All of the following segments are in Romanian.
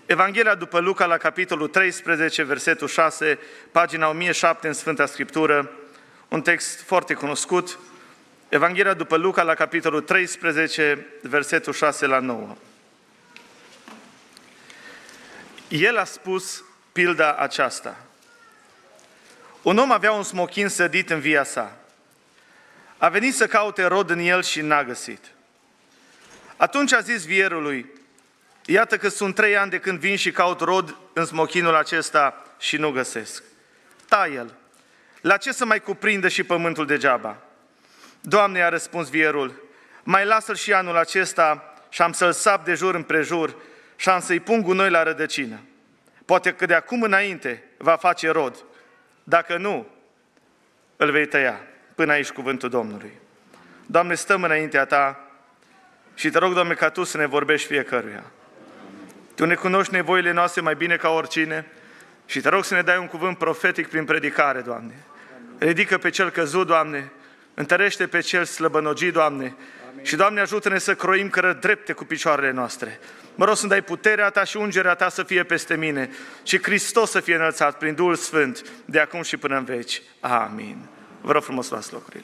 Evanghelia după Luca la capitolul 13, versetul 6, pagina 1007 în Sfânta Scriptură, un text foarte cunoscut. Evanghelia după Luca la capitolul 13, versetul 6 la 9. El a spus pilda aceasta. Un om avea un smochin sădit în via sa. A venit să caute rod în el și n-a găsit. Atunci a zis vierului: iată că sunt 3 ani de când vin și caut rod în smochinul acesta și nu găsesc. Tai el, la ce să mai cuprindă și pământul degeaba? Doamne, i-a răspuns vierul, mai lasă-l și anul acesta și am să-l sap de jur împrejur și am să-i pun gunoi la rădăcină. Poate că de acum înainte va face rod. Dacă nu, îl vei tăia. Până aici cuvântul Domnului. Doamne, stăm înaintea Ta și Te rog, Doamne, ca Tu să ne vorbești fiecăruia. Tu ne cunoști nevoile noastre mai bine ca oricine și Te rog să ne dai un cuvânt profetic prin predicare, Doamne. Ridică pe cel căzut, Doamne, întărește pe cel slăbănogit, Doamne, și, Doamne, ajută-ne să croim cărări drepte cu picioarele noastre. Mă rog să-mi dai puterea Ta și ungerea Ta să fie peste mine și Hristos să fie înălțat prin Duhul Sfânt de acum și până în veci. Amin. Vă rog frumos, luați locurile.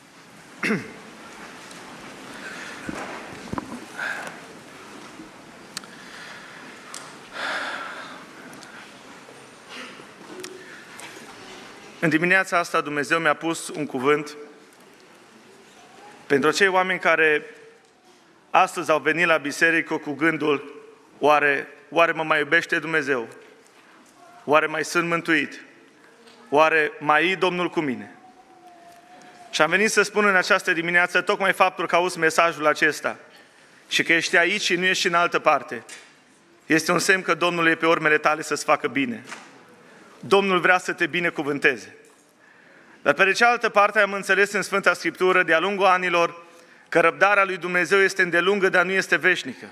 În dimineața asta Dumnezeu mi-a pus un cuvânt pentru cei oameni care astăzi au venit la biserică cu gândul: oare mă mai iubește Dumnezeu? Oare mai sunt mântuit? Oare mai e Domnul cu mine? Și am venit să spun în această dimineață tocmai faptul că auzi mesajul acesta și că ești aici și nu ești în altă parte. Este un semn că Domnul e pe urmele tale să-ți facă bine. Domnul vrea să te binecuvânteze. Dar pe de cealaltă parte am înțeles în Sfânta Scriptură de-a lungul anilor că răbdarea lui Dumnezeu este îndelungă, dar nu este veșnică.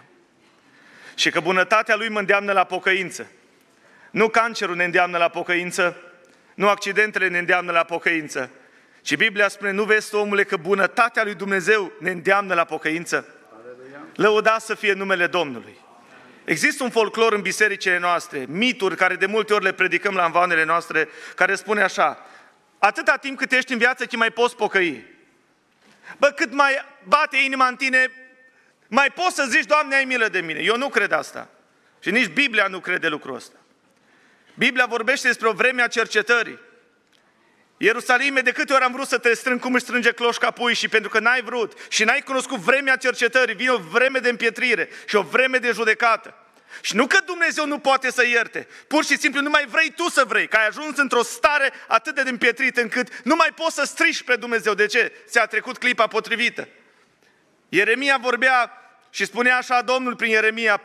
Și că bunătatea Lui mă îndeamnă la pocăință. Nu cancerul ne îndeamnă la pocăință, nu accidentele ne îndeamnă la pocăință, ci Biblia spune: nu vezi, omule, că bunătatea lui Dumnezeu ne îndeamnă la pocăință? Lăudat să fie numele Domnului. Există un folclor în bisericile noastre, mituri care de multe ori le predicăm la învanele noastre, care spune așa: atâta timp cât ești în viață, că mai poți pocăi. Bă, cât mai bate inima în tine, mai poți să zici: Doamne, ai milă de mine. Eu nu cred asta. Și nici Biblia nu crede lucrul ăsta. Biblia vorbește despre o vreme a cercetării. Ierusalime, de câte ori am vrut să te strâng cum își strânge cloșca pui, și pentru că n-ai vrut și n-ai cunoscut vremea cercetării, vine o vreme de împietrire și o vreme de judecată. Și nu că Dumnezeu nu poate să ierte, pur și simplu nu mai vrei tu să vrei, că ai ajuns într-o stare atât de împietrită încât nu mai poți să strici pe Dumnezeu. De ce? Ți-a trecut clipa potrivită. Ieremia vorbea și spunea așa Domnul prin Ieremia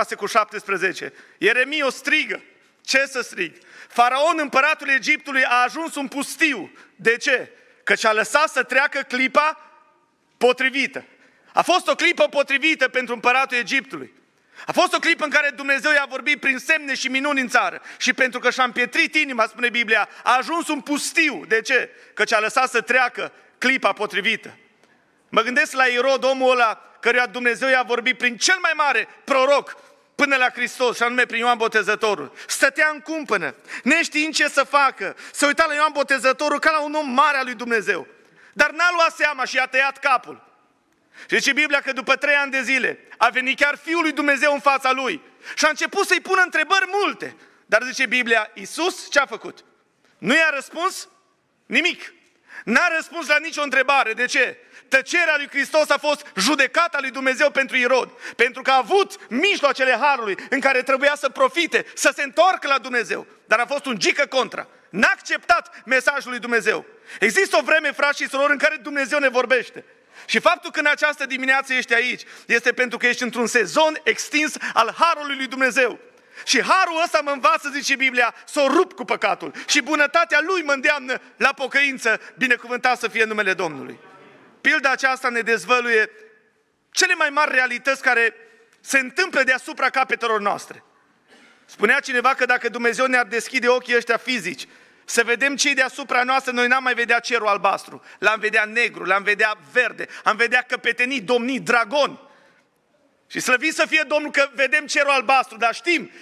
46:17. Ieremia o strigă. Ce să strig? Faraon, împăratul Egiptului, a ajuns un pustiu. De ce? Căci a lăsat să treacă clipa potrivită. A fost o clipă potrivită pentru împăratul Egiptului. A fost o clipă în care Dumnezeu i-a vorbit prin semne și minuni în țară. Și pentru că și-a împietrit inima, spune Biblia, a ajuns un pustiu. De ce? Căci a lăsat să treacă clipa potrivită. Mă gândesc la Irod, omul ăla căruia Dumnezeu i-a vorbit prin cel mai mare proroc până la Hristos, și anume prin Ioan Botezătorul. Stătea în cumpănă, neștiind ce să facă. Se uita la Ioan Botezătorul ca la un om mare al lui Dumnezeu. Dar n-a luat seama și i-a tăiat capul. Și zice Biblia că după 3 ani de zile a venit chiar Fiul lui Dumnezeu în fața lui și a început să-i pună întrebări multe. Dar zice Biblia, Iisus ce a făcut? Nu i-a răspuns nimic. N-a răspuns la nicio întrebare. De ce? Tăcerea lui Hristos a fost judecata lui Dumnezeu pentru Irod, pentru că a avut mijloacele harului în care trebuia să profite, să se întoarcă la Dumnezeu, dar a fost un gică contra. N-a acceptat mesajul lui Dumnezeu. Există o vreme, frați și surori, în care Dumnezeu ne vorbește. Și faptul că în această dimineață ești aici este pentru că ești într-un sezon extins al harului lui Dumnezeu. Și harul ăsta mă învață, zice Biblia, să o rup cu păcatul. Și bunătatea Lui mă îndeamnă la pocăință, binecuvântat să fie numele Domnului. Pilda aceasta ne dezvăluie cele mai mari realități care se întâmplă deasupra capetelor noastre. Spunea cineva că dacă Dumnezeu ne-ar deschide ochii ăștia fizici, să vedem ce-i deasupra noastră, noi n-am mai vedea cerul albastru, l-am vedea negru, l-am vedea verde, am vedea căpetenii, domnii, dragoni. Și slăvit să fie Domnul că vedem cerul albastru, dar știm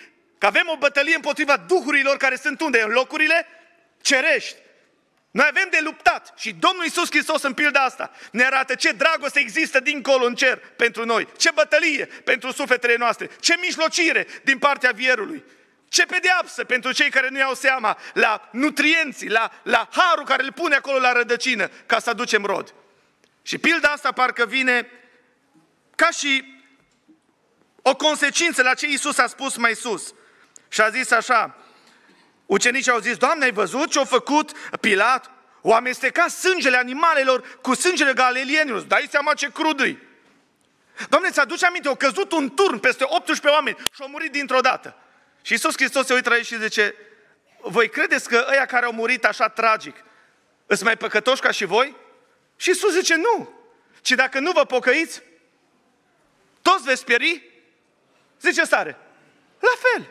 Că avem o bătălie împotriva duhurilor care sunt unde? În locurile cerești. Noi avem de luptat și Domnul Iisus Hristos în pilda asta ne arată ce dragoste există dincolo în cer pentru noi, ce bătălie pentru sufletele noastre, ce mijlocire din partea vierului, ce pedeapsă pentru cei care nu iau seama la nutrienții, la harul care îl pune acolo la rădăcină ca să aducem rod. Și pilda asta parcă vine ca și o consecință la ce Iisus a spus mai sus. Și a zis așa, ucenicii au zis, Doamne, ai văzut ce-a făcut Pilat? O amestecat sângele animalelor cu sângele galilienilor. Dai seama ce crud-i. Doamne, ți-aduce aminte, a căzut un turn peste 18 oameni și au murit dintr-o dată. Și Iisus Hristos se uită la ei și zice, voi credeți că ăia care au murit așa tragic sunt mai păcătoși ca și voi? Și Iisus zice, nu. Ci dacă nu vă pocăiți, toți veți pieri? Zice stare, la fel.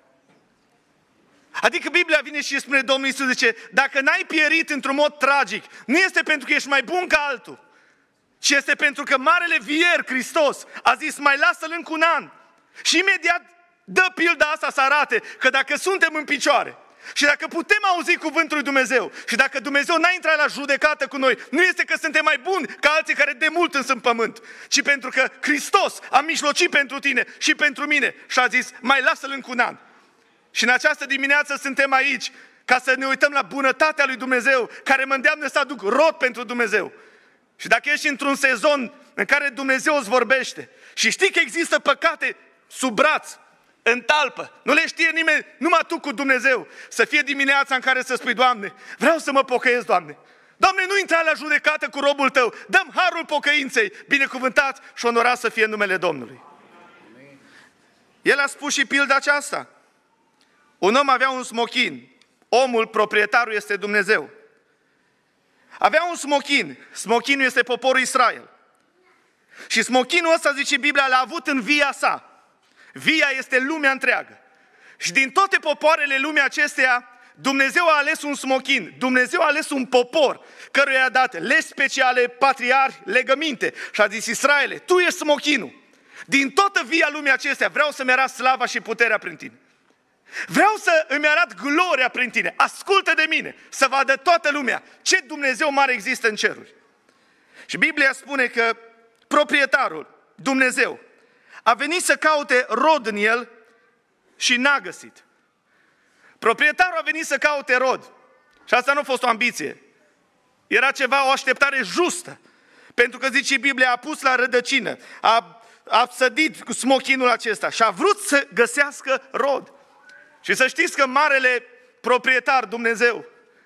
Adică Biblia vine și spune, Domnul Iisus zice, dacă n-ai pierit într-un mod tragic, nu este pentru că ești mai bun ca altul, ci este pentru că Marele Vier, Hristos, a zis, mai lasă-l încă un an. Și imediat dă pilda asta să arate că dacă suntem în picioare și dacă putem auzi cuvântul lui Dumnezeu și dacă Dumnezeu n-a intrat la judecată cu noi, nu este că suntem mai buni ca alții care de mult sunt în pământ, ci pentru că Hristos a mijlocit pentru tine și pentru mine și a zis, mai lasă-l încă un an. Și în această dimineață suntem aici ca să ne uităm la bunătatea lui Dumnezeu, care mă îndeamnă să aduc rod pentru Dumnezeu. Și dacă ești într-un sezon în care Dumnezeu îți vorbește și știi că există păcate sub braț, în talpă, nu le știe nimeni, numai tu cu Dumnezeu, să fie dimineața în care să spui, Doamne, vreau să mă pocăiesc, Doamne. Doamne, nu intra la judecată cu robul Tău, dăm harul pocăinței, binecuvântat și onorat să fie numele Domnului. El a spus și pilda aceasta. Un om avea un smochin, omul, proprietarul este Dumnezeu. Avea un smochin, smochinul este poporul Israel. Și smochinul ăsta, zice Biblia, l-a avut în via sa. Via este lumea întreagă. Și din toate popoarele lumii acesteia, Dumnezeu a ales un smochin, Dumnezeu a ales un popor, căruia i-a dat legi speciale, patriarhi, legăminte. Și a zis, Israele, tu ești smochinul. Din toată via lumii acesteia vreau să-mi arăt slava și puterea prin tine. Vreau să îmi arăt gloria prin tine. Ascultă de mine, să vadă toată lumea ce Dumnezeu mare există în ceruri. Și Biblia spune că proprietarul, Dumnezeu, a venit să caute rod în el și n-a găsit. Proprietarul a venit să caute rod. Și asta nu a fost o ambiție. Era ceva, o așteptare justă. Pentru că, zice Biblia, a pus la rădăcină, a sădit cu smochinul acesta și a vrut să găsească rod. Și să știți că marele proprietar, Dumnezeu,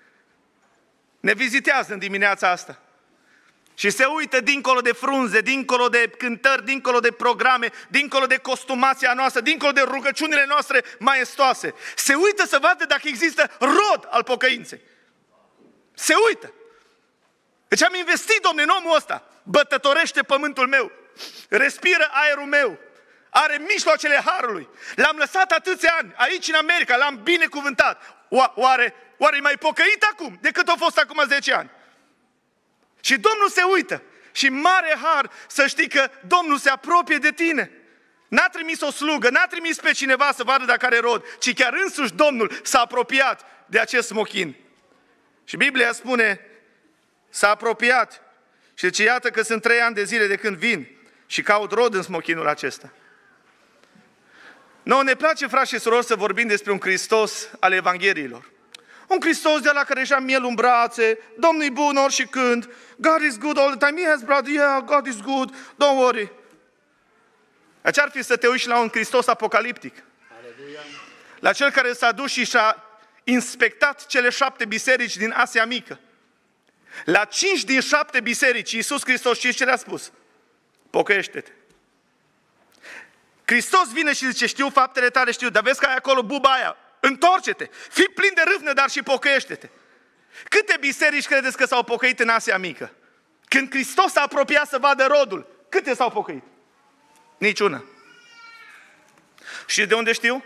ne vizitează în dimineața asta. Și se uită dincolo de frunze, dincolo de cântări, dincolo de programe, dincolo de costumația noastră, dincolo de rugăciunile noastre maestoase. Se uită să vadă dacă există rod al pocăinței. Se uită. Deci am investit, Dom'le, în omul ăsta. Bătătorește pământul meu, respiră aerul meu, are mijloacele harului. L-am lăsat atâția ani aici în America, l-am binecuvântat. Oare e mai pocăit acum decât a fost acum 10 ani? Și Domnul se uită și mare har să știi că Domnul se apropie de tine. N-a trimis o slugă, n-a trimis pe cineva să vadă dacă are rod, ci chiar însuși Domnul s-a apropiat de acest smochin. Și Biblia spune, s-a apropiat și zice, iată că sunt 3 ani de zile de când vin și caut rod în smochinul acesta. Nouă ne place, frați și surori, să vorbim despre un Hristos al Evangheliilor. Un Hristos de la care își am miel în brațe, Domnul e bun ori și când, God is good all the time, yes brother, yeah, God is good, don't worry. Ce ar fi să te uiți la un Hristos apocaliptic? Aleluia. La cel care s-a dus și și-a inspectat cele 7 biserici din Asia Mică. La 5 din 7 biserici, Iisus Hristos, știți ce le-a spus? Pocăiește-te. Hristos vine și zice, știu faptele tale, știu, dar vezi că ai acolo buba aia, întoarce-te, fii plin de râvnă, dar și pocăiește-te. Câte biserici credeți că s-au pocăit în Asia Mică? Când Hristos s-a apropiat să vadă rodul, câte s-au pocăit? Niciuna. Și de unde știu?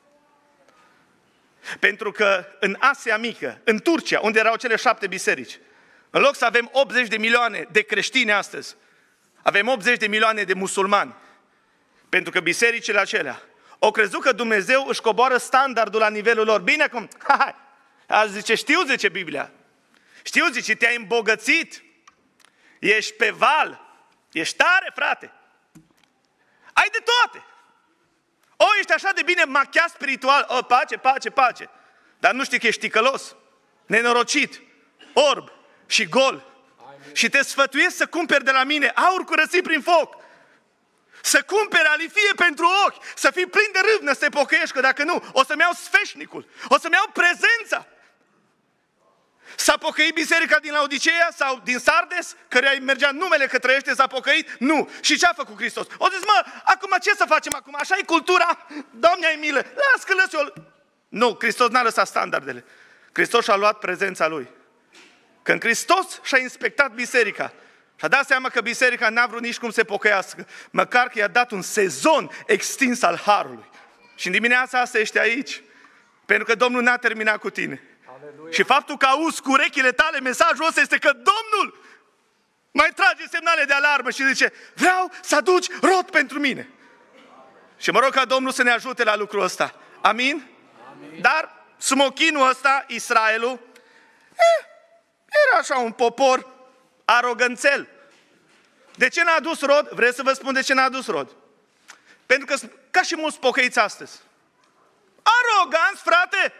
Pentru că în Asia Mică, în Turcia, unde erau cele 7 biserici, în loc să avem 80 de milioane de creștini astăzi, avem 80 de milioane de musulmani. Pentru că bisericile acelea Au crezut că Dumnezeu își coboară standardul la nivelul lor. Bine, acum, azi zice, știu, zice Biblia. Știu, zice, te-ai îmbogățit. Ești pe val. Ești tare, frate. Ai de toate. Ești așa de bine machiat spiritual. Pace. Dar nu știi că ești ticălos, nenorocit, orb și gol. Amin. Și te sfătuiesc să cumperi de la mine aur curățit prin foc. Să cumperi alifie pentru ochi, să fii plin de râvnă, să te pocăiești, că dacă nu, o să-mi iau sfeșnicul, o să-mi iau prezența. S-a pocăit biserica din Laodiceea sau din Sardes, căreia îi mergea numele că trăiește, s-a pocăit? Nu. Și ce a făcut Hristos? O zis, acum ce să facem acum? Așa e cultura? Doamne, ai milă, las că lăs eu. Nu, Hristos n-a lăsat standardele. Hristos și-a luat prezența Lui. Când Hristos și-a inspectat biserica, și-a dat seama că biserica n-a vrut nici cum se pocăiască, măcar că i-a dat un sezon extins al Harului. Și în dimineața asta ești aici, pentru că Domnul n-a terminat cu tine. Aleluia. Și faptul că auzi cu urechile tale mesajul ăsta este că Domnul mai trage semnale de alarmă și zice, vreau să aduci rod pentru mine. Și mă rog ca Domnul să ne ajute la lucrul ăsta. Amin? Amin. Dar smochinul ăsta, Israelul, era așa un popor aroganțel. De ce n-a adus rod? Vreți să vă spun de ce n-a adus rod? Pentru că, ca și mulți pocăiți astăzi, aroganți, frate,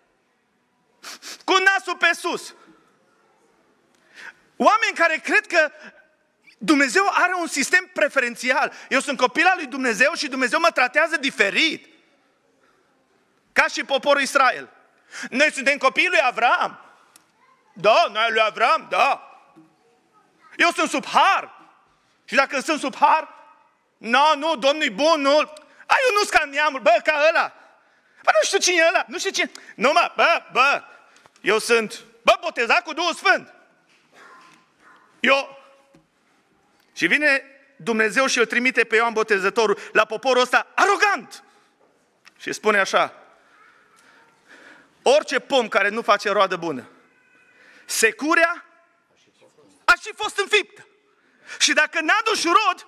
cu nasul pe sus. Oameni care cred că Dumnezeu are un sistem preferențial. Eu sunt copil al lui Dumnezeu și Dumnezeu mă tratează diferit. Ca și poporul Israel. Noi suntem copiii lui Avram. Da, noi lui Avram, da. Eu sunt sub har. Și dacă sunt sub har, nu, Domnul e bun, nu. Eu nu-s ca neamul, ca ăla. Nu știu cine e ăla, nu știu cine. Nu, eu sunt, botezat cu Duhul Sfânt. Și vine Dumnezeu și îl trimite pe Ioan Botezătorul la poporul ăsta arogant. Și spune așa, orice pom care nu face roadă bună, securea a și fost înfiptă. Și dacă n-aduci rod,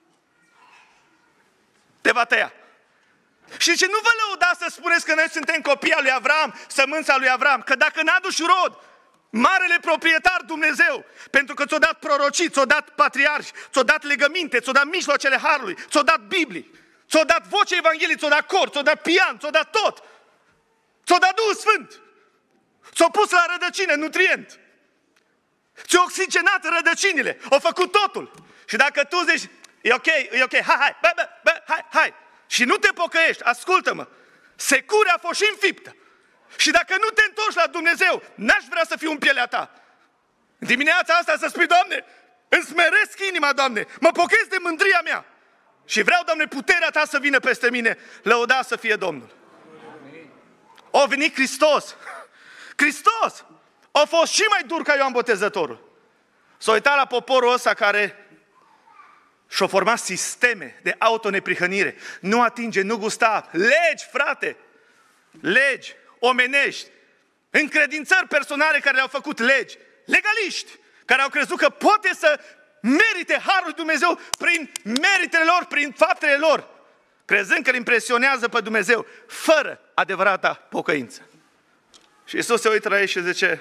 te va tăia. Și zice, nu vă lăudați să spuneți că noi suntem copii al lui Avram, sămânța lui Avram, că dacă n-aduci rod, marele proprietar Dumnezeu, pentru că ți-o dat prorocii, ți-o dat patriarhi, ți-o dat legăminte, ți-o dat mijloacele harului, ți-o dat Biblii, ți-o dat vocea Evangheliei, ți-o dat cor, ți-o dat pian, ți-o dat tot. Ți-o dat Duhul Sfânt. Ți-o pus la rădăcină, nutrient. Ți-o oxigenat rădăcinile. O făcut totul. Și dacă tu zici, e ok, hai. Și nu te pocăiești, ascultă-mă. Securea a fost și înfiptă. Și dacă nu te întorci la Dumnezeu, n-aș vrea să fiu în pielea ta. În dimineața asta să spui, Doamne, îmi smeresc inima, Doamne, mă pocăiesc de mândria mea. Și vreau, Doamne, puterea ta să vină peste mine. Lăuda să fie Domnul. A venit Hristos. Hristos a fost și mai dur ca Ioan Botezătorul. S-a uitat la poporul ăsta care și-a format sisteme de autoneprihănire. Nu atinge, nu gusta. Legi, frate! Legi omenești. Încredințări personale care le-au făcut legi. Legaliști care au crezut că poate să merite harul lui Dumnezeu prin meritele lor, prin faptele lor. Crezând că îl impresionează pe Dumnezeu, fără adevărata pocăință. Și Iisus se uită la ei și zice,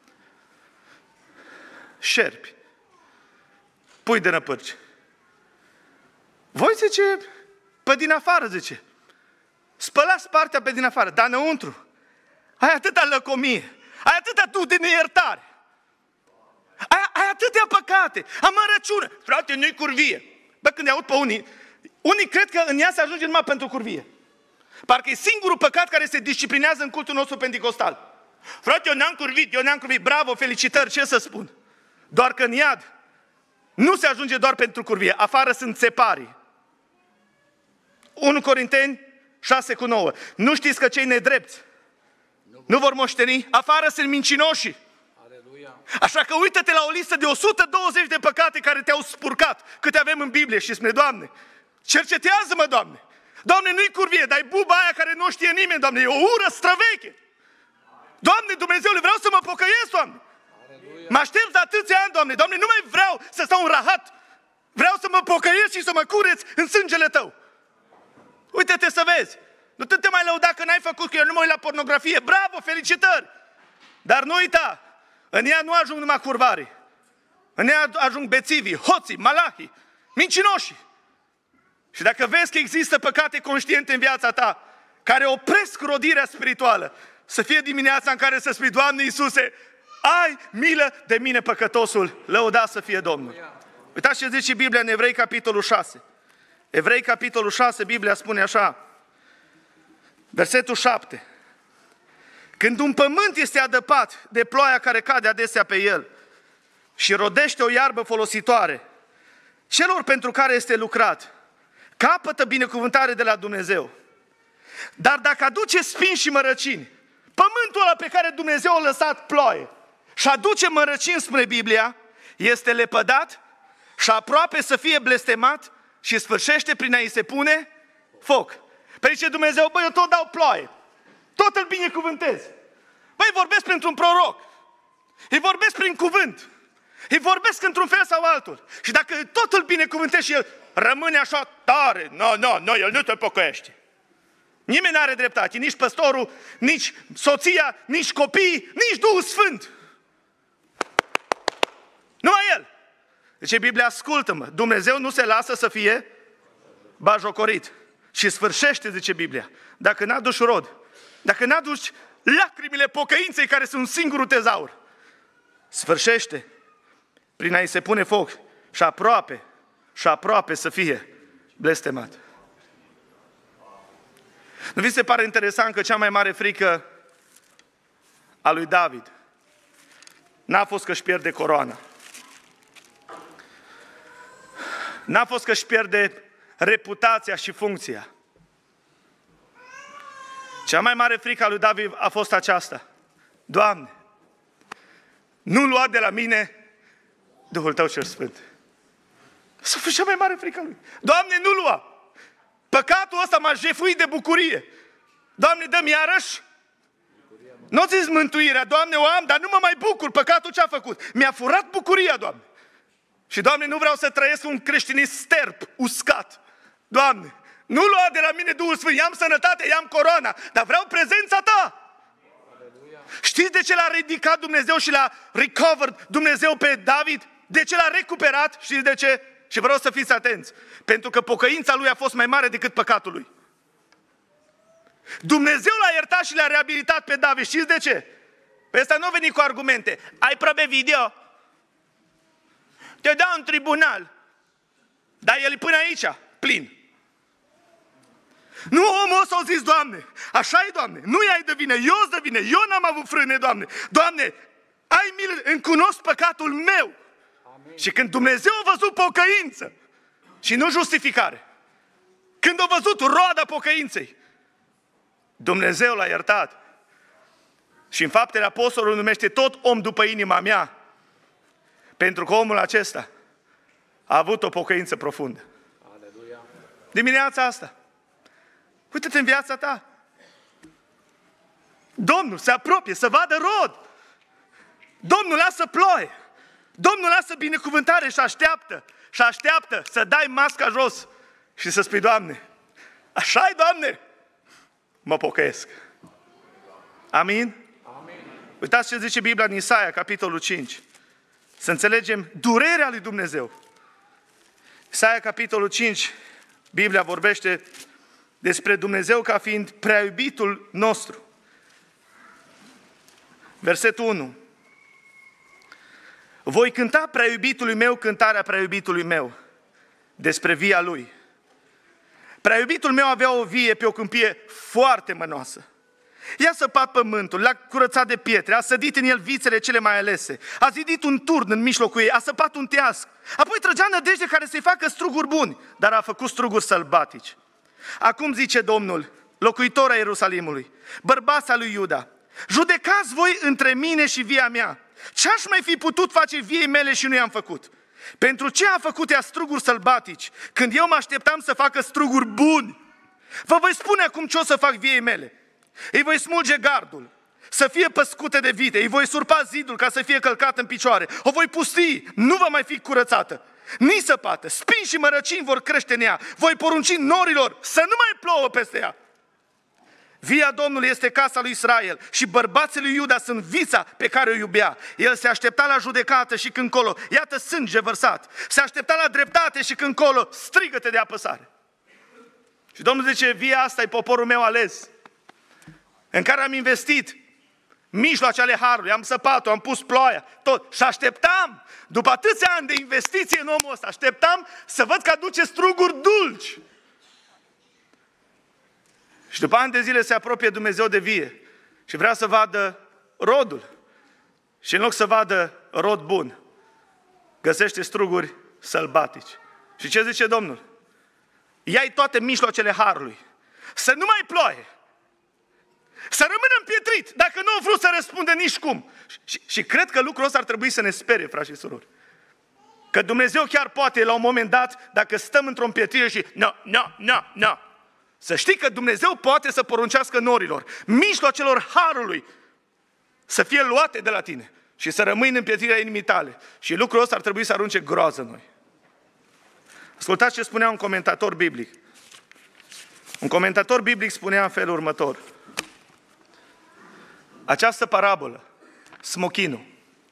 șerpi, pui de năpârci. Voi, zice, pe din afară, zice, spălați partea pe din afară, dar înăuntru ai atâta lăcomie, ai atâta tu de neiertare, ai atâtea păcate, amărăciune. Frate, nu-i curvie. Când ne aud pe unii cred că în ea se ajunge numai pentru curvie. Parcă e singurul păcat care se disciplinează în cultul nostru penticostal. Frate, eu n-am curvit, bravo, felicitări, ce să spun? Doar că în iad nu se ajunge doar pentru curvie, afară sunt țeparii. 1 Corinteni 6:9. Nu știți că cei nedrepți nu vor moșteni? Afară sunt mincinoși. Așa că uită-te la o listă de 120 de păcate care te-au spurcat, câte avem în Biblie și spune, Doamne, cercetează-mă, Doamne. Doamne, nu-i curvie, dar e buba aia care nu știe nimeni, Doamne, e o ură străveche. Doamne, Dumnezeule, vreau să mă pocăiesc, Doamne. Mă aștept de atâția ani, Doamne. Doamne, nu mai vreau să stau în rahat. Vreau să mă pocăiesc și să mă cureț în sângele Tău. Uite-te să vezi. Nu te mai lăuda că n-ai făcut, că eu nu mă uit la pornografie. Bravo, felicitări! Dar nu uita, în ea nu ajung numai curvarii. În ea ajung bețivii, hoții, malahii, mincinoșii. Și dacă vezi că există păcate conștiente în viața ta, care opresc rodirea spirituală, să fie dimineața în care să spui, Doamne Iisuse, ai milă de mine păcătosul, lăudat să fie Domnul. Uitați ce zice Biblia în Evrei, capitolul 6. Evrei, capitolul 6, Biblia spune așa, versetul 7. Când un pământ este adăpat de ploaia care cade adesea pe el și rodește o iarbă folositoare, celor pentru care este lucrat, capătă binecuvântare de la Dumnezeu. Dar dacă aduce spini și mărăcini, pământul ăla pe care Dumnezeu a lăsat ploaie și aduce mărăcini, spune Biblia, este lepădat și aproape să fie blestemat și sfârșește prin a-i se pune foc. Păi zice Dumnezeu, băi, eu tot dau ploaie, tot îl binecuvântez. Băi, vorbesc printr-un proroc, îi vorbesc prin cuvânt, îi vorbesc într-un fel sau altul. Și dacă tot îl binecuvântez și el rămâne așa tare, nu, el nu te pocăiește. Nimeni nu are dreptate, nici păstorul, nici soția, nici copiii, nici Duhul Sfânt. Numai el. Deci Biblia, ascultă-mă, Dumnezeu nu se lasă să fie bajocorit. Și sfârșește, zice Biblia, dacă n-aduci rod, dacă n-aduci lacrimile pocăinței care sunt singurul tezaur, sfârșește prin a-i se pune foc și aproape să fie blestemat. Nu vi se pare interesant că cea mai mare frică a lui David n-a fost că își pierde coroana, n-a fost că își pierde reputația și funcția. Cea mai mare frică a lui David a fost aceasta: Doamne, nu lua de la mine Duhul Tău cel Sfânt. Asta a fost cea mai mare frică a lui. Doamne, nu lua! Păcatul ăsta m-a jefuit de bucurie. Doamne, dă-mi iarăși. Nu ți-ți mântuirea, Doamne, o am, dar nu mă mai bucur. Păcatul ce-a făcut? Mi-a furat bucuria, Doamne. Și, Doamne, nu vreau să trăiesc un creștinism sterp, uscat. Doamne, nu lua de la mine Duhul Sfânt, i-am sănătate, i-am coroana, dar vreau prezența Ta. Aleluia. Știți de ce l-a ridicat Dumnezeu și l-a recovered Dumnezeu pe David? De ce l-a recuperat? Știți de ce? Și vreau să fiți atenți. Pentru că pocăința lui a fost mai mare decât păcatul lui. Dumnezeu l-a iertat și l-a reabilitat pe David. Știți de ce? Pe ăsta nu a venit cu argumente. Ai probe video? Te dau în tribunal. Dar el e până aici, plin. Nu, omul ăsta a zis, Doamne, așa e, Doamne, nu i-ai de vină, eu-s de vină, eu n-am avut frâne, Doamne. Doamne, ai milă, îmi cunosc păcatul meu. Amin. Și când Dumnezeu a văzut pocăință și nu justificare, când a văzut roada pocăinței, Dumnezeu l-a iertat. Și în Faptele Apostolului numește tot om după inima mea, pentru că omul acesta a avut o pocăință profundă. Aleluia. Dimineața asta, uite-te în viața ta. Domnul se apropie să vadă rod. Domnul lasă ploaie. Domnul lasă binecuvântare și așteaptă să dai masca jos și să spui, Doamne, așa-i, Doamne, mă pocăiesc. Amin? Amin. Uitați ce zice Biblia în Isaia, capitolul 5. Să înțelegem durerea lui Dumnezeu. Isaia, capitolul 5, Biblia vorbește despre Dumnezeu ca fiind prea iubitul nostru. Versetul 1. Voi cânta prea iubitului meu cântarea prea iubitului meu despre via lui. Prea iubitul meu avea o vie pe o câmpie foarte mănoasă. I-a săpat pământul, l-a curățat de pietre, a sădit în el vițele cele mai alese, a zidit un turn în mijlocul ei, a săpat un teasc, apoi trăgea nădejde care să-i facă struguri buni, dar a făcut struguri sălbatici. Acum zice Domnul, locuitor a Ierusalimului, bărbața lui Iuda, judecați voi între mine și via mea. Ce-aș mai fi putut face viei mele și nu i-am făcut? Pentru ce a făcut ea struguri sălbatici, când eu mă așteptam să facă struguri buni? Vă voi spune acum ce o să fac viei mele. Îi voi smulge gardul, să fie păscute de vite, îi voi surpa zidul ca să fie călcat în picioare, o voi pustii, nu va mai fi curățată. nici săpată, spini și mărăcini vor crește în ea. Voi porunci norilor să nu mai plouă peste ea. Via Domnului este casa lui Israel și bărbații lui Iuda sunt vița pe care o iubea. El se aștepta la judecată și când colo, iată sânge vărsat. Se aștepta la dreptate și când colo, strigăte de apăsare. Și Domnul zice, via asta e poporul meu ales, în care am investit mijloace ale harului, am săpat-o, am pus ploaia, tot. Și așteptam, după atâția ani de investiție în omul ăsta, așteptam să văd că aduce struguri dulci. Și după ani de zile se apropie Dumnezeu de vie și vrea să vadă rodul. Și în loc să vadă rod bun, găsește struguri sălbatici. Și ce zice Domnul? Ia-i toate mijloacele harului, să nu mai ploaie, să rămână împietrit, dacă nu au vrut să răspundă nici cum. Și cred că lucrul ăsta ar trebui să ne sperie, frați și surori. Că Dumnezeu chiar poate, la un moment dat, dacă stăm într-o împietrire și no, să știi că Dumnezeu poate să poruncească norilor, mijloacelor harului, să fie luate de la tine și să rămâi în împietrirea inimii tale. Și lucrul ăsta ar trebui să arunce groază în noi. Ascultați ce spunea un comentator biblic. Un comentator biblic spunea în felul următor. Această parabolă, smochinul,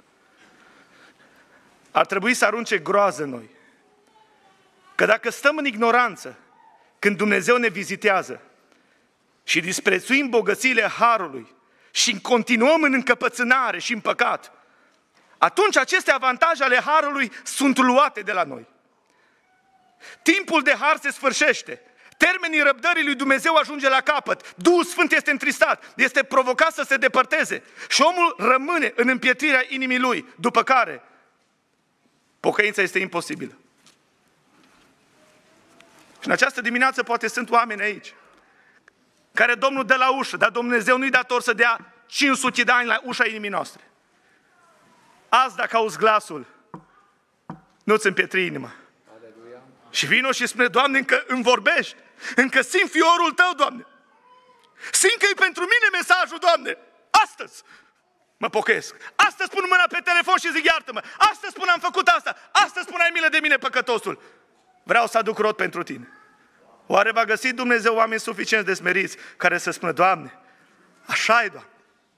ar trebui să arunce groază în noi. Că dacă stăm în ignoranță, când Dumnezeu ne vizitează și disprețuim bogățiile harului și continuăm în încăpățânare și în păcat, atunci aceste avantaje ale harului sunt luate de la noi. Timpul de har se sfârșește. Termenii răbdării lui Dumnezeu ajunge la capăt. Duhul Sfânt este întristat, este provocat să se depărteze și omul rămâne în împietrirea inimii lui, după care pocăința este imposibilă. Și în această dimineață poate sunt oameni aici care Domnul dă la ușă, dar Dumnezeu nu-i dator să dea 500 de ani la ușa inimii noastre. Azi, dacă auzi glasul, nu-ți împietri inima. Aleluia. Și vino și spune, Doamne, încă îmi vorbești, încă simt fiorul Tău, Doamne. Simt că e pentru mine mesajul, Doamne. Astăzi mă pocăiesc. Astăzi pun mâna pe telefon și zic, iartă-mă. Astăzi spun, am făcut asta. Astăzi spun, ai milă de mine, păcătosul. Vreau să aduc rod pentru tine. Oare va găsi Dumnezeu oameni suficient de smeriți care să spună, Doamne, așa e, Doamne.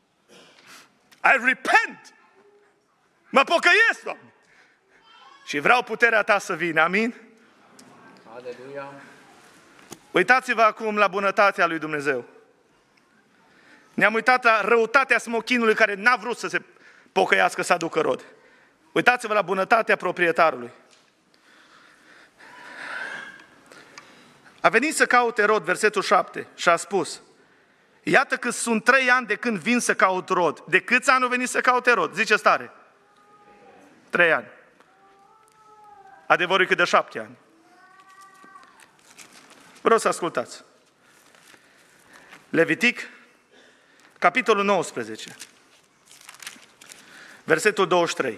I repent. Mă pocăiesc, Doamne. Și vreau puterea Ta să vină. Amin? Aleluia. Uitați-vă acum la bunătatea lui Dumnezeu. Ne-am uitat la răutatea smochinului care n-a vrut să se pocăiască, să aducă rod. Uitați-vă la bunătatea proprietarului. A venit să caute rod, versetul 7, și a spus, iată că sunt 3 ani de când vin să caut rod. De câți ani au venit să caute rod? Zice stare. 3 ani. Adevărul e că de 7 ani. Vreau să ascultați. Levitic, capitolul 19, versetul 23.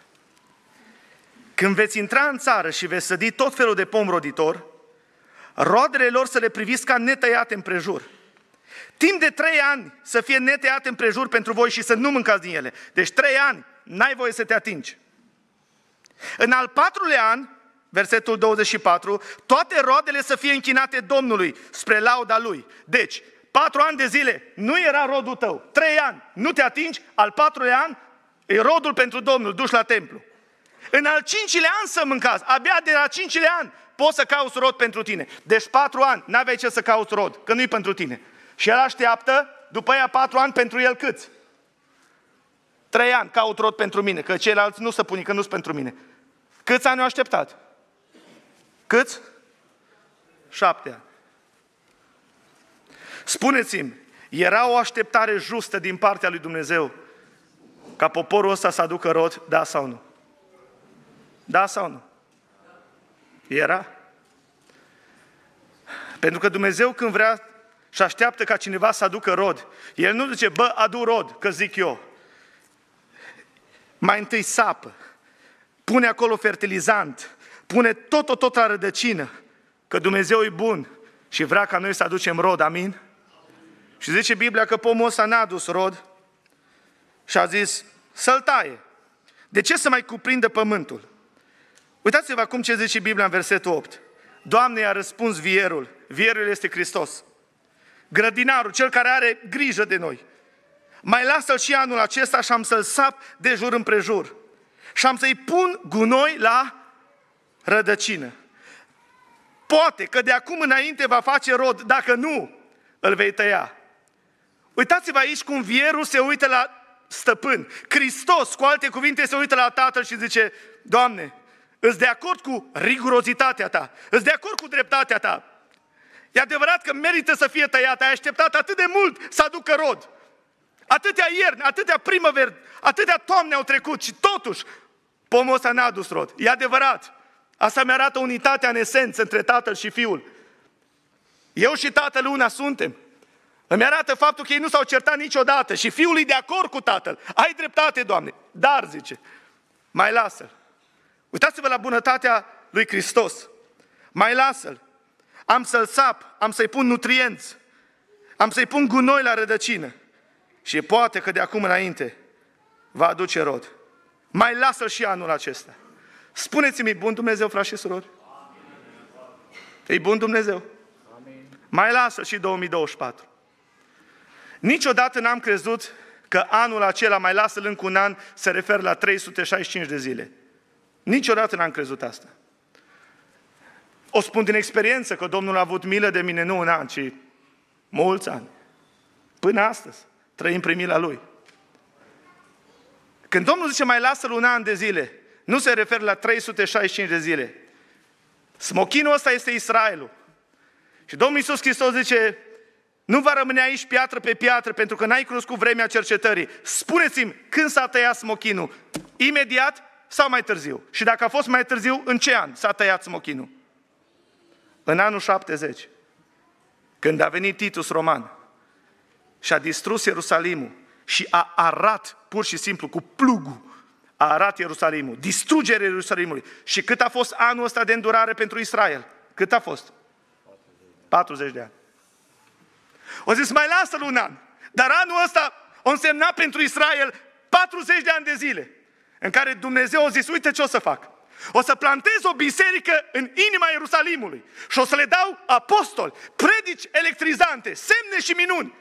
Când veți intra în țară și veți sădi tot felul de pom roditor, roadele lor să le priviți ca netăiate împrejur. Timp de 3 ani să fie netăiate împrejur pentru voi și să nu mâncați din ele. Deci 3 ani n-ai voie să te atingi. În al 4-lea an, versetul 24, toate roadele să fie închinate Domnului spre lauda Lui. Deci, 4 ani de zile nu era rodul tău. 3 ani nu te atingi, al 4-lea an e rodul pentru Domnul, duși la templu. În al 5-lea an să mâncați, abia de la 5-lea an poți să cauți rod pentru tine. Deci 4 ani n-aveai ce să cauți rod, că nu-i pentru tine. Și el așteaptă, după aia 4 ani pentru el câți? 3 ani caut rod pentru mine, că ceilalți nu se pun, că nu-s pentru mine. Câți ani au așteptat? Câți? 7 ani. Spuneți-mi, era o așteptare justă din partea lui Dumnezeu ca poporul ăsta să aducă rod, da sau nu? Da sau nu? Era. Pentru că Dumnezeu când vrea și așteaptă ca cineva să aducă rod, El nu zice, bă, adu rod, că zic eu. Mai întâi sapă, pune acolo fertilizant, pune tot la rădăcină, că Dumnezeu e bun și vrea ca noi să aducem rod, amin? Și zice Biblia că pomul ăsta n-a adus rod și a zis, să-l taie. De ce să mai cuprindă pământul? Uitați-vă acum ce zice Biblia în versetul 8. Doamne, i-a răspuns vierul. Vierul este Hristos. Grădinarul, cel care are grijă de noi. Mai lasă-l și anul acesta și am să-l sap de jur împrejur. Și am să-i pun gunoi la rădăcină. Poate că de acum înainte va face rod, dacă nu, îl vei tăia. Uitați-vă aici cum vierul se uită la stăpân. Hristos, cu alte cuvinte, se uită la Tatăl și zice, Doamne, îți de acord cu rigurozitatea ta, îți de acord cu dreptatea ta. E adevărat că merită să fie tăiat, ai așteptat atât de mult să aducă rod. Atâtea ierni, atâtea primăveri, atâtea toamne au trecut și totuși pomul ăsta n-a adus rod. E adevărat. Asta mi-arată unitatea în esență între Tatăl și Fiul. Eu și Tatăl una suntem. Îmi arată faptul că ei nu s-au certat niciodată și Fiul e de acord cu Tatăl. Ai dreptate, Doamne. Dar, zice, mai lasă-l. Uitați-vă la bunătatea lui Hristos. Mai lasă-l. Am să-l sap, am să-i pun nutrienți, am să-i pun gunoi la rădăcină. Și poate că de acum înainte va aduce rod. Mai lasă-l și anul acesta. Spuneți-mi, bun Dumnezeu, frați și surori? E bun Dumnezeu? Amin. Mai lasă-l și 2024. Niciodată n-am crezut că anul acela, mai lasă-l încă un an, se referă la 365 de zile. Niciodată n-am crezut asta. O spun din experiență că Domnul a avut milă de mine, nu un an, ci mulți ani. Până astăzi trăim prin mila Lui. Când Domnul zice mai lasă-l un an de zile, nu se referă la 365 de zile. Smochinul ăsta este Israelul. Și Domnul Iisus Hristos zice, nu va rămâne aici piatră pe piatră, pentru că n-ai cunoscut vremea cercetării. Spuneți-mi, când s-a tăiat smochinul? Imediat sau mai târziu? Și dacă a fost mai târziu, în ce an s-a tăiat smochinul? În anul 70, când a venit Titus Roman și a distrus Ierusalimul și a arat pur și simplu cu plugul, a arat Ierusalimul, distrugerea Ierusalimului. Și cât a fost anul ăsta de îndurare pentru Israel? Cât a fost? 40 de ani. O zis, mai lasă-l un an. Dar anul ăsta o însemna pentru Israel 40 de ani de zile, în care Dumnezeu a zis, uite ce o să fac. O să plantez o biserică în inima Ierusalimului și o să le dau apostoli, predici electrizante, semne și minuni.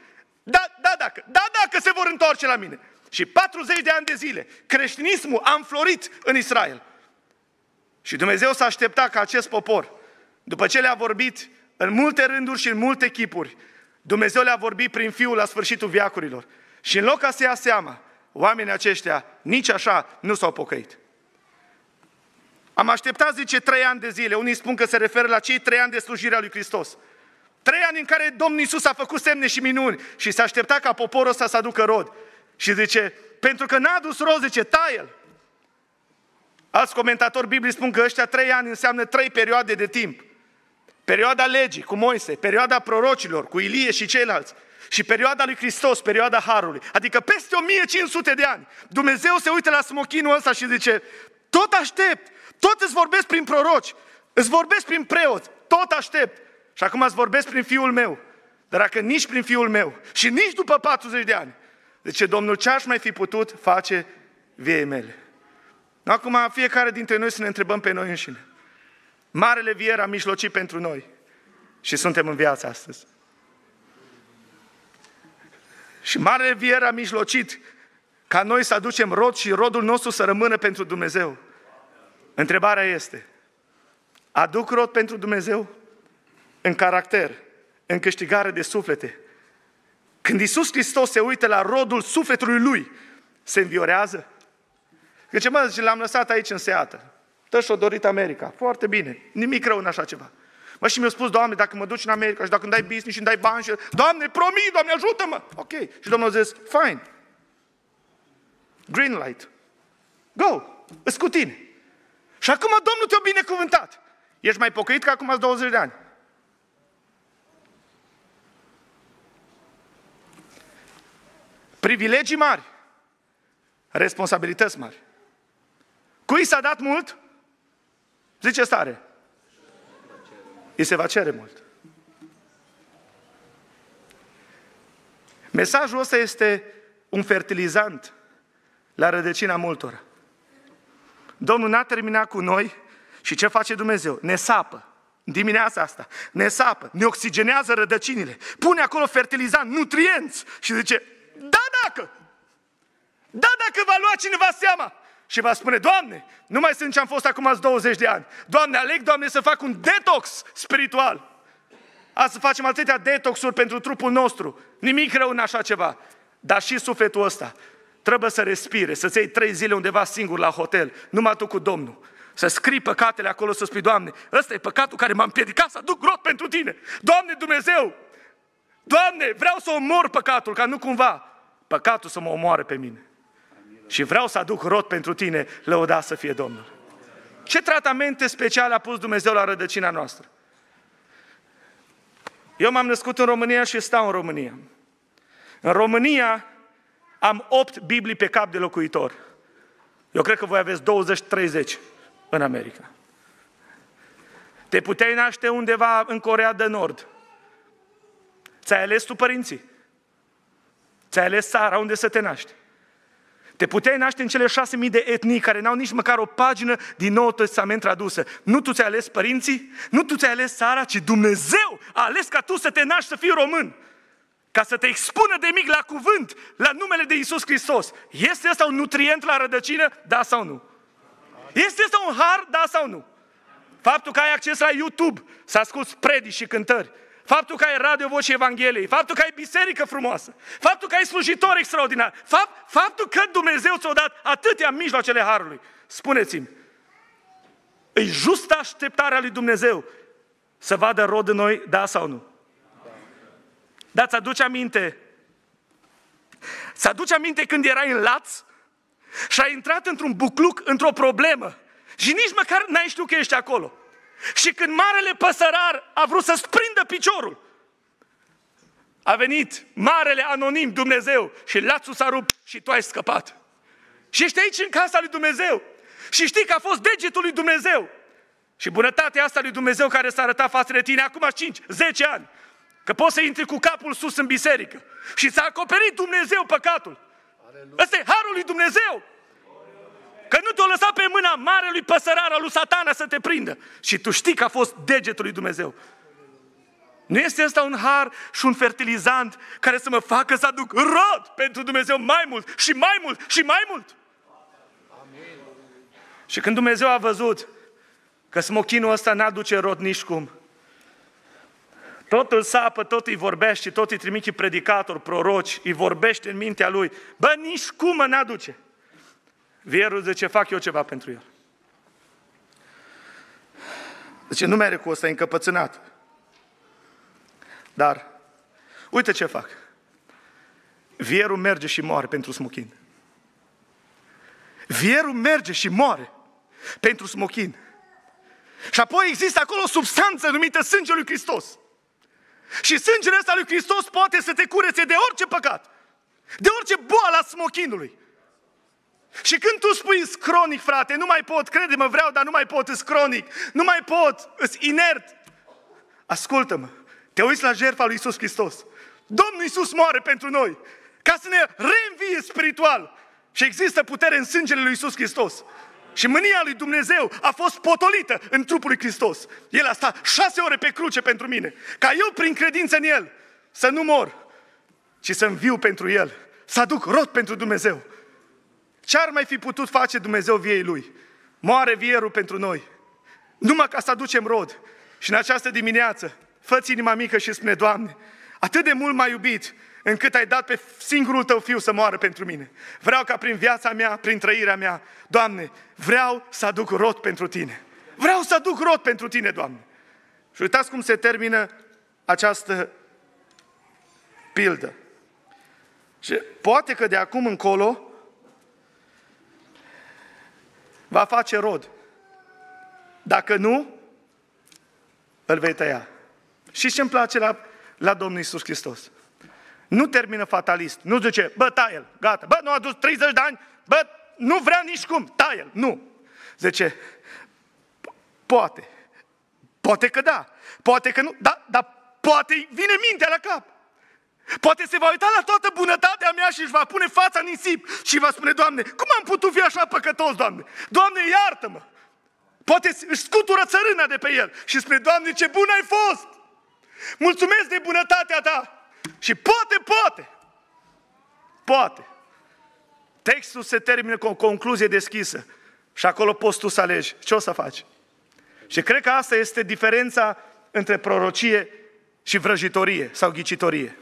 Dacă se vor întoarce la mine. Și 40 de ani de zile, creștinismul a înflorit în Israel. Și Dumnezeu s-a așteptat ca acest popor, după ce le-a vorbit în multe rânduri și în multe chipuri, Dumnezeu le-a vorbit prin Fiul la sfârșitul veacurilor. Și în loc ca să ia seama, oamenii aceștia nici așa nu s-au pocăit. Am așteptat, zice, 3 ani de zile. Unii spun că se referă la cei 3 ani de slujire a lui Hristos. 3 ani în care Domnul Iisus a făcut semne și minuni și se aștepta ca poporul ăsta să aducă rod. Și zice, pentru că n-a adus rod, zice, taie-l. Alți comentatori biblici spun că ăștia 3 ani înseamnă 3 perioade de timp. Perioada legii cu Moise, perioada prorocilor cu Ilie și ceilalți și perioada lui Hristos, perioada Harului. Adică peste 1500 de ani. Dumnezeu se uită la smochinul ăsta și zice, tot aștept, tot îți vorbesc prin proroci, îți vorbesc prin preoți, tot aștept. Și acum îți vorbesc prin Fiul meu. Dar dacă nici prin Fiul meu și nici după 40 de ani, zice Domnul, ce aș mai fi putut face viei mele? Acum fiecare dintre noi să ne întrebăm pe noi înșine. Marele Vier a mijlocit pentru noi și suntem în viață astăzi. Și Marele Vier a mijlocit ca noi să aducem rod și rodul nostru să rămână pentru Dumnezeu. Întrebarea este, aduc rod pentru Dumnezeu? În caracter, în câștigare de suflete. Când Iisus Hristos se uită la rodul sufletului Lui, se înviorează? Zice, zice, l-am lăsat aici în Seattle. Și-o dorit America. Foarte bine. Nimic rău în așa ceva. Și mi-a spus, Doamne, dacă mă duci în America și dacă îmi dai business și îmi dai bani și... Doamne, promit, Doamne, ajută-mă! Ok. Și Domnul a zis, fine. Green light. Go! Îți cu tine. Și acum Domnul te-a binecuvântat. Ești mai pocăit ca acum 20 de ani. Privilegii mari. Responsabilități mari. Cui s-a dat mult? Zice stare. Îi se va cere mult. Mesajul ăsta este un fertilizant la rădăcina multora. Domnul n-a terminat cu noi Și ce face Dumnezeu? Ne sapă. Dimineața asta, ne sapă, ne oxigenează rădăcinile, pune acolo fertilizant, nutrienți și zice, da dacă va lua cineva seama și va spune, Doamne, nu mai sunt ce am fost acum 20 de ani. Doamne, aleg, Doamne, să fac un detox spiritual. Azi să facem atâtea detoxuri pentru trupul nostru, nimic rău în așa ceva, dar și sufletul ăsta trebuie să respire, să-ți iei 3 zile undeva singur la hotel, numai tu cu Domnul. Să scrii păcatele acolo, să spui, Doamne, ăsta e păcatul care m-a împiedicat să aduc rod pentru Tine. Doamne Dumnezeu, Doamne, vreau să omor păcatul, ca nu cumva păcatul să mă omoare pe mine. Și vreau să aduc rod pentru Tine, lăudat să fie Domnul. Ce tratamente speciale a pus Dumnezeu la rădăcina noastră? Eu m-am născut în România și stau în România. În România am 8 Biblii pe cap de locuitor. Eu cred că voi aveți 20-30 în America. Te puteai naște undeva în Coreea de Nord. Ți-ai ales tu părinții. Ți-ai ales țara unde să te naști. Te puteai naște în cele 6.000 de etnii care n-au nici măcar o pagină din Noul Testament tradusă. Nu tu ți-ai ales părinții, nu tu ți-ai ales țara, ci Dumnezeu a ales ca tu să te naști să fii român. Ca să te expună de mic la cuvânt, la numele de Iisus Hristos. Este ăsta un nutrient la rădăcină? Da sau nu? Este ăsta un har? Da sau nu? Faptul că ai acces la YouTube să asculți predici și cântări, faptul că ai radio Vocea Evangheliei, faptul că ai biserică frumoasă, faptul că ai slujitori extraordinari, faptul că Dumnezeu ți-a dat atâtea mijloacele harului. Spuneți-mi, e justă așteptarea lui Dumnezeu să vadă rod în noi, da sau nu? Dar ți-aduce aminte? Ți-aduce aminte când erai în laț și ai intrat într-un bucluc, într-o problemă și nici măcar n-ai știut că ești acolo. Și când marele păsărar a vrut să-ți prindă piciorul, a venit marele anonim Dumnezeu și lațul s-a rupt și tu ai scăpat. Și ești aici în casa lui Dumnezeu și știi că a fost degetul lui Dumnezeu. Și bunătatea asta lui Dumnezeu care s-a arătat față de tine acum 5-10 ani, că poți să intri cu capul sus în biserică și ți-a acoperit Dumnezeu păcatul. Ăsta e harul lui Dumnezeu. Că nu te-o lăsat pe mâna marelui păsărar al lui Satana să te prindă. Și tu știi că a fost degetul lui Dumnezeu. Nu este ăsta un har și un fertilizant care să mă facă să aduc rod pentru Dumnezeu mai mult și mai mult și mai mult? Amin. Și când Dumnezeu a văzut că smochinul ăsta n-aduce rod nici cum, tot îl sapă, tot îi vorbește, tot îi trimite predicatori, proroci, îi vorbește în mintea lui. Bă, nici cum mă n-aduce. Vierul zice, fac eu ceva pentru el. Zice, nu mere cu ăsta, e încăpățânat. Dar, uite ce fac. Vierul merge și moare pentru smochin. Vierul merge și moare pentru smochin. Și apoi există acolo o substanță numită sângele lui Hristos. Și sângele ăsta lui Hristos poate să te curețe de orice păcat, de orice boală a smochinului. Și când tu spui, cronic, frate, nu mai pot, crede-mă, vreau, dar nu mai pot, îs cronic, nu mai pot, îs inert. Ascultă-mă, te uiți la jertfa lui Iisus Hristos. Domnul Iisus moare pentru noi, ca să ne reînvie spiritual. Și există putere în sângele lui Iisus Hristos. Și mânia lui Dumnezeu a fost potolită în trupul lui Hristos. El a stat 6 ore pe cruce pentru mine, ca eu, prin credință în El, să nu mor, ci să înviu pentru El, să aduc rod pentru Dumnezeu. Ce ar mai fi putut face Dumnezeu viei Lui? Moare vierul pentru noi, numai ca să aducem rod. Și în această dimineață, fă-ți inima mică și spune, Doamne, atât de mult m-ai iubit, încât ai dat pe singurul Tău Fiu să moară pentru mine. Vreau ca prin viața mea, prin trăirea mea, Doamne, vreau să aduc rod pentru Tine. Vreau să aduc rod pentru Tine, Doamne. Și uitați cum se termină această pildă. Și poate că de acum încolo va face rod. Dacă nu, îl vei tăia. Și ce îmi place la Domnul Iisus Hristos? Nu termină fatalist. Nu zice, bă, taie-l, gata. Bă, nu a dus 30 de ani, bă, nu vrea nici cum, taie-l. Nu. Zice, poate. Poate că da. Poate că nu. Dar poate vine mintea la cap. Poate se va uita la toată bunătatea mea și își va pune fața în nisip și va spune, Doamne, cum am putut fi așa păcătos, Doamne? Doamne, iartă-mă! Poate își scutură țărâna de pe el și spune, Doamne, ce bun ai fost! Mulțumesc de bunătatea ta! Și poate. Textul se termină cu o concluzie deschisă și acolo poți tu să alegi ce o să faci. Și cred că asta este diferența între prorocie și vrăjitorie sau ghicitorie.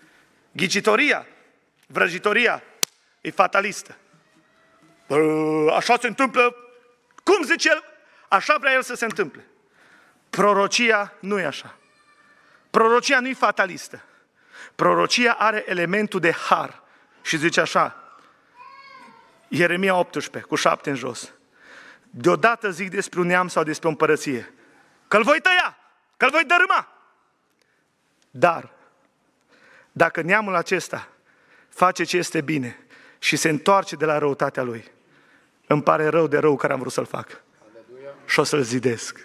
Vrăjitoria e fatalistă. Așa se întâmplă, cum zice el, așa vrea el să se întâmple. Prorocia nu e așa. Prorocia nu e fatalistă. Prorocia are elementul de har. Și zice așa, Ieremia 18, cu 7 în jos. Deodată zic despre un neam sau despre o împărăție, că-l voi tăia, că-l voi dărâma. Dar, dacă neamul acesta face ce este bine și se întoarce de la răutatea lui, îmi pare rău de rău care am vrut să-l fac. Și o să-l zidesc.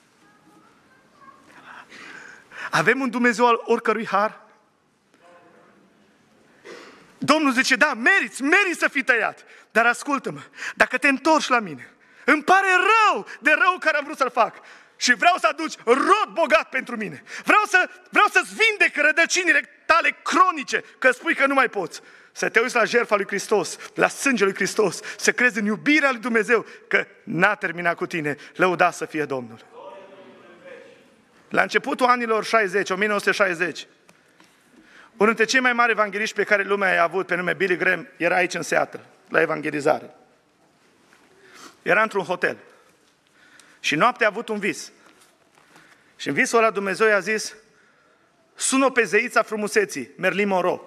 Avem un Dumnezeu al oricărui har? Domnul zice, da, meriți să fii tăiat. Dar ascultă-mă, dacă te întorci la mine, îmi pare rău de rău care am vrut să-l fac. Și vreau să aduci rod bogat pentru mine. Vreau să-ți vindec rădăcinile tale cronice, că spui că nu mai poți. Să te uiți la jertfa lui Hristos, la sângele lui Hristos, să crezi în iubirea lui Dumnezeu, că n-a terminat cu tine, lăudat să fie Domnul. La începutul anilor 60, 1960, unul dintre cei mai mari evangeliști pe care lumea i-a avut, pe nume Billy Graham, era aici în Seattle, la evangelizare. Era într-un hotel. Și noaptea a avut un vis. Și în visul ăla Dumnezeu i-a zis, sună pe zeița frumuseții, Marilyn Monroe.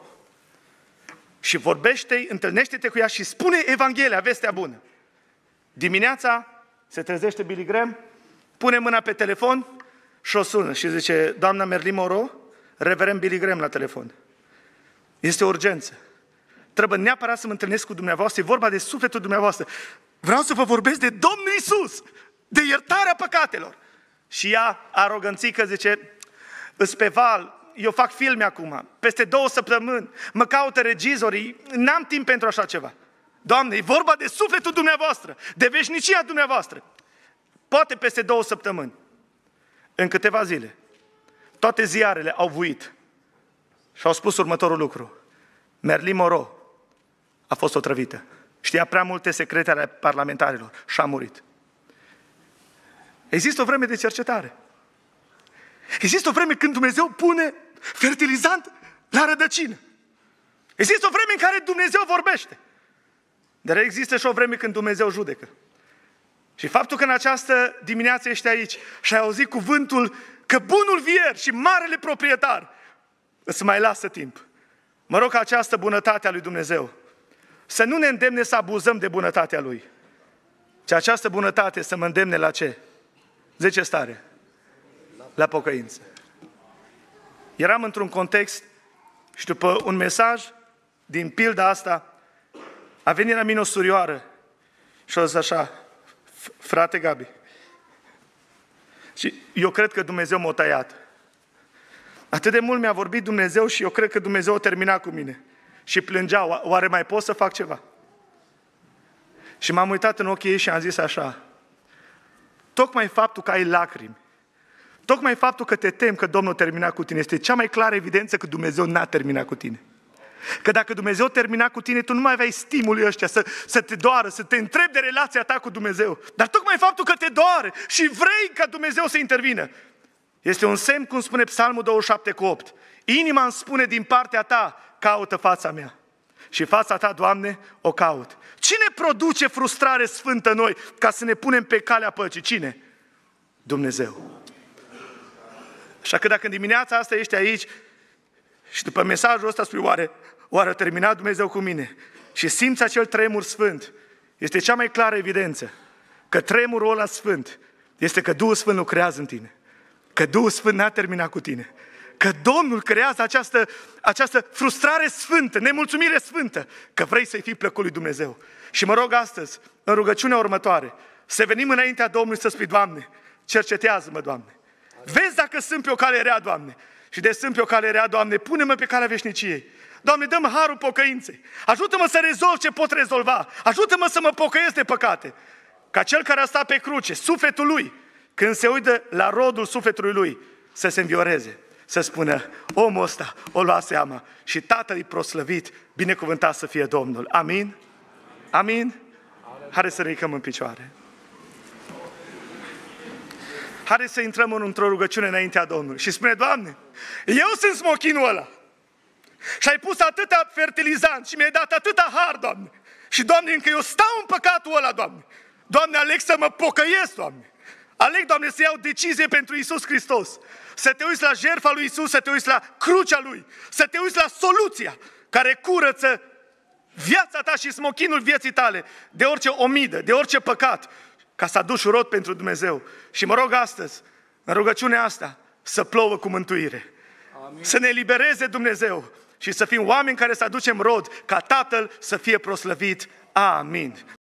Și vorbește-i, întâlnește-te cu ea și spune Evanghelia, vestea bună. Dimineața se trezește Billy Graham, pune mâna pe telefon și o sună și zice, doamna Marilyn Monroe, reverend Billy Graham la telefon. Este o urgență. Trebuie neapărat să mă întâlnesc cu dumneavoastră, e vorba de sufletul dumneavoastră. Vreau să vă vorbesc de Domnul Iisus, de iertarea păcatelor. Și ea, aroganțică, zice, îs pe val, eu fac filme acum, peste 2 săptămâni, mă caută regizorii, n-am timp pentru așa ceva. Doamne, e vorba de sufletul dumneavoastră, de veșnicia dumneavoastră. Poate peste 2 săptămâni, în câteva zile, toate ziarele au vuit și au spus următorul lucru. Marilyn Monroe a fost otrăvită. Știa prea multe secrete ale parlamentarilor și a murit. Există o vreme de cercetare. Există o vreme când Dumnezeu pune fertilizant la rădăcină. Există o vreme în care Dumnezeu vorbește. Dar există și o vreme când Dumnezeu judecă. Și faptul că în această dimineață ești aici și ai auzit cuvântul că bunul vier și marele proprietar îți mai lasă timp. Mă rog ca această bunătate a lui Dumnezeu să nu ne îndemne să abuzăm de bunătatea Lui, ci această bunătate să mă îndemne la ce? Zice stare? La pocăință. Eram într-un context și după un mesaj din pilda asta a venit la mine o surioară și a zis așa, frate Gabi, și eu cred că Dumnezeu m-a tăiat. Atât de mult mi-a vorbit Dumnezeu și eu cred că Dumnezeu a terminat cu mine. Și plângea, oare mai pot să fac ceva? Și m-am uitat în ochii ei și am zis așa, tocmai faptul că ai lacrimi, tocmai faptul că te temi că Domnul a terminat cu tine, este cea mai clară evidență că Dumnezeu n-a terminat cu tine. Că dacă Dumnezeu termina cu tine, tu nu mai aveai stimulii ăștia să te doară, să te întrebi de relația ta cu Dumnezeu. Dar tocmai faptul că te doare și vrei ca Dumnezeu să intervină, este un semn, cum spune Psalmul 27:8. Inima îmi spune din partea ta, caută fața mea. Și fața ta, Doamne, o caut. Cine produce frustrare sfântă în noi ca să ne punem pe calea păcii? Cine? Dumnezeu. Așa că dacă în dimineața asta ești aici și după mesajul ăsta spui, oare a terminat Dumnezeu cu mine? Și simți acel tremur sfânt, este cea mai clară evidență că tremurul ăla sfânt este că Duhul Sfânt lucrează în tine. Că Duhul Sfânt n-a terminat cu tine. Că Domnul creează această frustrare sfântă, nemulțumire sfântă, că vrei să-i fii plăcut lui Dumnezeu. Și mă rog astăzi, în rugăciunea următoare, să venim înaintea Domnului să spui, Doamne, cercetează-mă, Doamne. Vezi dacă sunt pe o cale rea, Doamne. Și de sunt pe o cale rea, Doamne, pune-mă pe calea veșniciei. Doamne, dă-mi harul pocăinței. Ajută-mă să rezolv ce pot rezolva. Ajută-mă să mă pocăiesc de păcate. ca cel care a stat pe cruce, sufletul lui, când se uită la rodul sufletului lui, să se învioreze, să spună, omul ăsta o lua seama și Tatăl proslăvit, binecuvântat să fie Domnul. Amin? Amin? Haideți să ne ridicăm în picioare. Haideți să intrăm într-o rugăciune înaintea Domnului și spune, Doamne, eu sunt smochinul ăla și ai pus atâta fertilizant și mi-ai dat atâta har, Doamne. Și, Doamne, încă eu stau în păcatul ăla, Doamne. Doamne, aleg să mă pocăiesc, Doamne. Aleg, Doamne, să iau decizie pentru Iisus Hristos. Să te uiți la jertfa lui Iisus, să te uiți la crucea Lui, să te uiți la soluția care curăță viața ta și smochinul vieții tale de orice omidă, de orice păcat, ca să aduci rod pentru Dumnezeu. Și mă rog astăzi, în rugăciunea asta, să plouă cu mântuire. Amin. Să ne elibereze Dumnezeu și să fim oameni care să aducem rod, ca Tatăl să fie proslăvit. Amin.